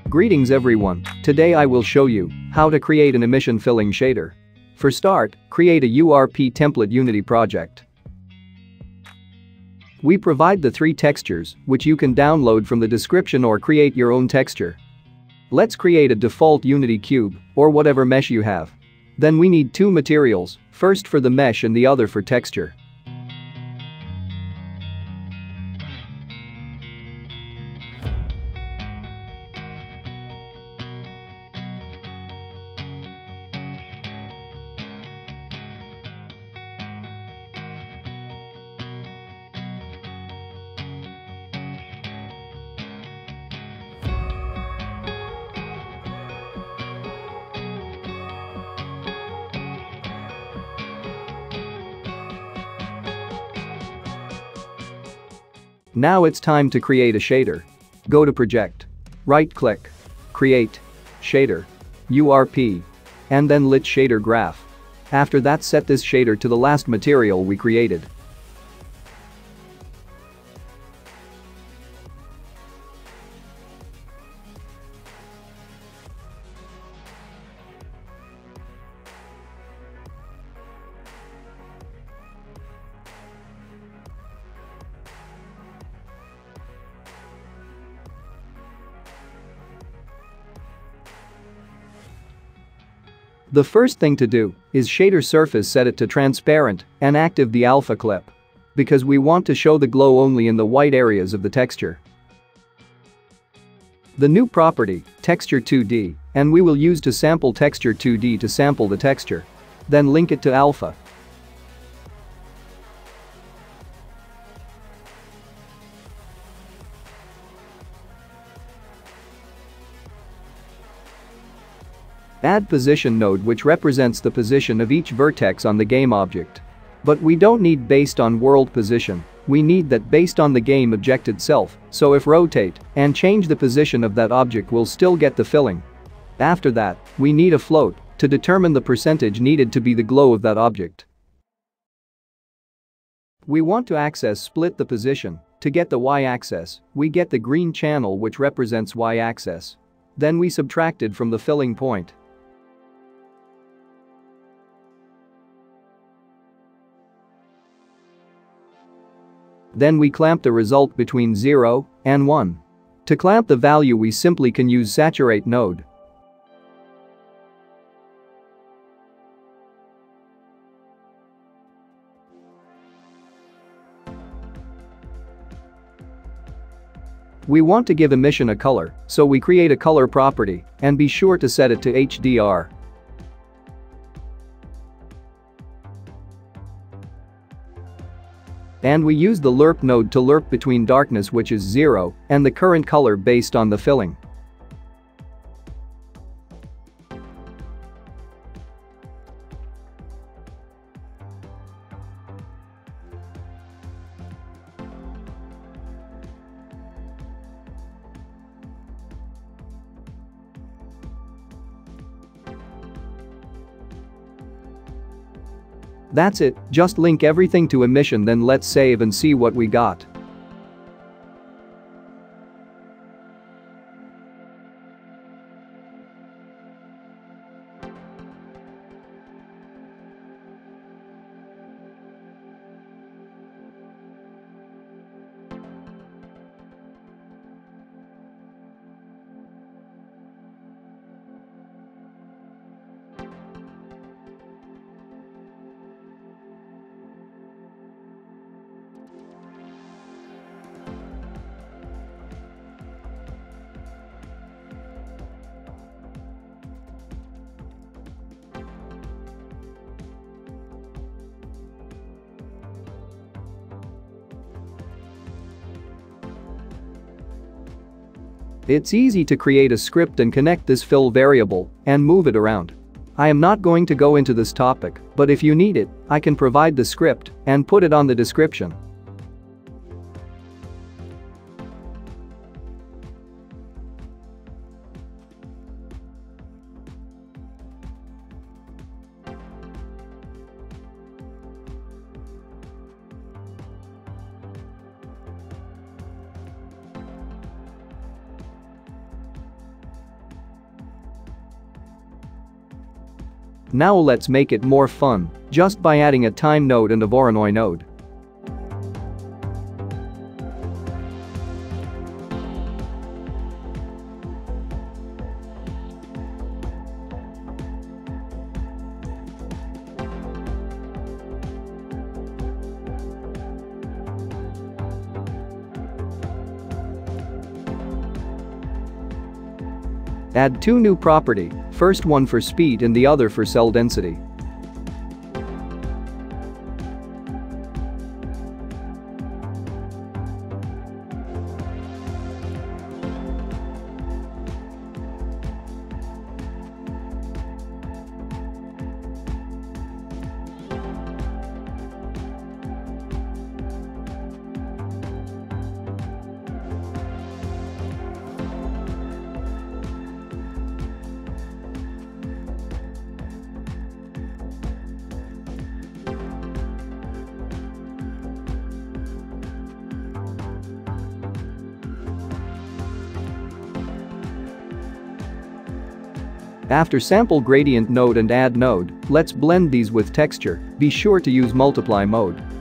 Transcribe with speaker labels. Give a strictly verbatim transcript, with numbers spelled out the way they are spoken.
Speaker 1: Greetings everyone, today I will show you how to create an emission filling shader. For start, create a U R P template Unity project. We provide the three textures, which you can download from the description or create your own texture. Let's create a default Unity cube, or whatever mesh you have. Then we need two materials, first for the mesh and the other for texture. Now it's time to create a shader. Go to Project. Right-click. Create. Shader. U R P. And then lit shader graph. After that, set this shader to the last material we created. The first thing to do is shader surface, set it to transparent and active the alpha clip. Because we want to show the glow only in the white areas of the texture. The new property, texture two D, and we will use to sample texture two D to sample the texture. Then link it to alpha. Add position node, which represents the position of each vertex on the game object. But we don't need based on world position, we need that based on the game object itself, so if rotate and change the position of that object we'll still get the filling. After that, we need a float to determine the percentage needed to be the glow of that object. We want to access split the position. To get the y-axis, we get the green channel which represents y-axis. Then we subtracted from the filling point. Then we clamp the result between zero and one. To clamp the value we simply can use saturate node. We want to give emission a color, so we create a color property and be sure to set it to H D R. And we use the lerp node to lerp between darkness, which is zero, and the current color based on the filling. That's it, just link everything to emission, then let's save and see what we got. It's easy to create a script and connect this fill variable and move it around. I am not going to go into this topic, but if you need it, I can provide the script and put it on the description. Now let's make it more fun, just by adding a time node and a Voronoi node. Add two new property, first one for speed and the other for cell density. After sample gradient node and add node, let's blend these with texture. Be sure to use multiply mode.